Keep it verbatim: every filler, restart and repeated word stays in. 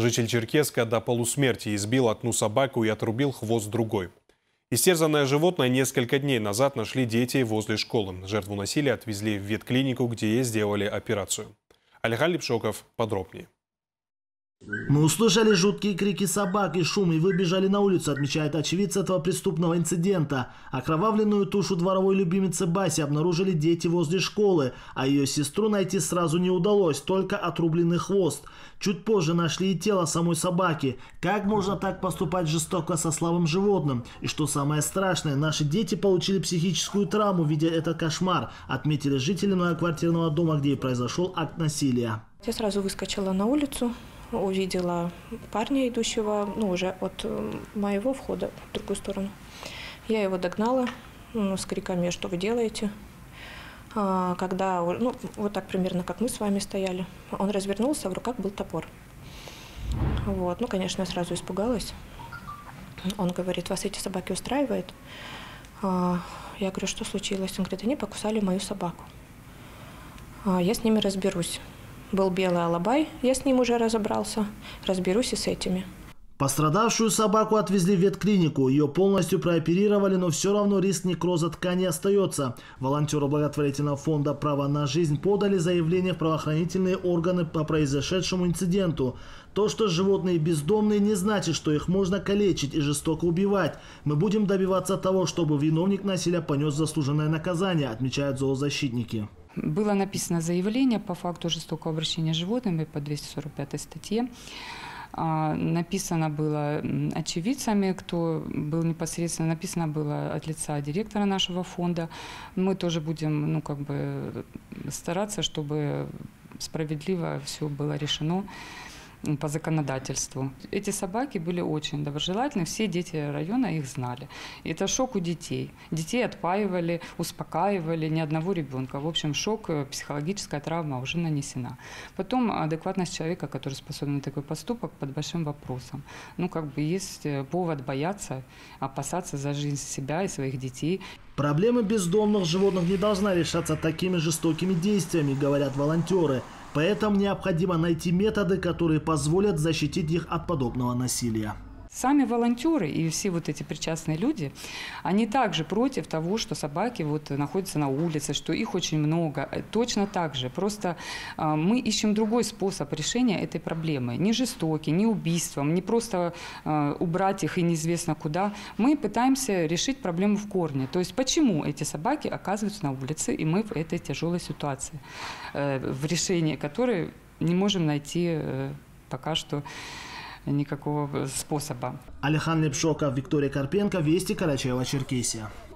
Житель Черкесска до полусмерти избил одну собаку и отрубил хвост другой. Истерзанное животное несколько дней назад нашли дети возле школы. Жертву насилия отвезли в ветклинику, где ей сделали операцию. Алихан Липшоков подробнее. Мы услышали жуткие крики собак и шум и выбежали на улицу, отмечает очевидец этого преступного инцидента. Окровавленную тушу дворовой любимицы Баси обнаружили дети возле школы, а ее сестру найти сразу не удалось, только отрубленный хвост. Чуть позже нашли и тело самой собаки. Как можно так поступать жестоко со слабым животным? И что самое страшное, наши дети получили психическую травму, видя этот кошмар, отметили жители многоквартирного дома, где и произошел акт насилия. Я сразу выскочила на улицу. Увидела парня, идущего, ну, уже от моего входа в другую сторону. Я его догнала, ну, с криками: что вы делаете? А, когда, ну, вот так примерно, как мы с вами стояли, он развернулся, в руках был топор. Вот, ну, конечно, я сразу испугалась. Он говорит: вас эти собаки устраивают? А, я говорю: что случилось? Он говорит: они покусали мою собаку. А, я с ними разберусь. Был белый алабай, я с ним уже разобрался, разберусь и с этими. Пострадавшую собаку отвезли в ветклинику. Ее полностью прооперировали, но все равно риск некроза ткани остается. Волонтеры благотворительного фонда «Право на жизнь» подали заявление в правоохранительные органы по произошедшему инциденту. То, что животные бездомные, не значит, что их можно калечить и жестоко убивать. Мы будем добиваться того, чтобы виновник насилия понес заслуженное наказание, отмечают зоозащитники. Было написано заявление по факту жестокого обращения с животными по двести сорок пятой статье. Написано было очевидцами, кто был непосредственно, написано было от лица директора нашего фонда. Мы тоже будем, ну, как бы стараться, чтобы справедливо все было решено по законодательству. Эти собаки были очень доброжелательны, все дети района их знали. И это шок у детей. Детей отпаивали, успокаивали, ни одного ребенка. В общем, шок, психологическая травма уже нанесена. Потом адекватность человека, который способен на такой поступок, под большим вопросом. Ну, как бы есть повод бояться, опасаться за жизнь себя и своих детей. Проблемы бездомных животных не должна решаться такими жестокими действиями, говорят волонтеры. Поэтому необходимо найти методы, которые позволят защитить их от подобного насилия. Сами волонтеры и все вот эти причастные люди, они также против того, что собаки вот находятся на улице, что их очень много. Точно так же. Просто э, мы ищем другой способ решения этой проблемы. Не жестокий, не убийством, не просто э, убрать их и неизвестно куда. Мы пытаемся решить проблему в корне. То есть почему эти собаки оказываются на улице, и мы в этой тяжелой ситуации, э, в решении которой не можем найти э, пока что никакого способа. Алихан Липшоков, Виктория Карпенко, Вести, Карачаево-Черкесия.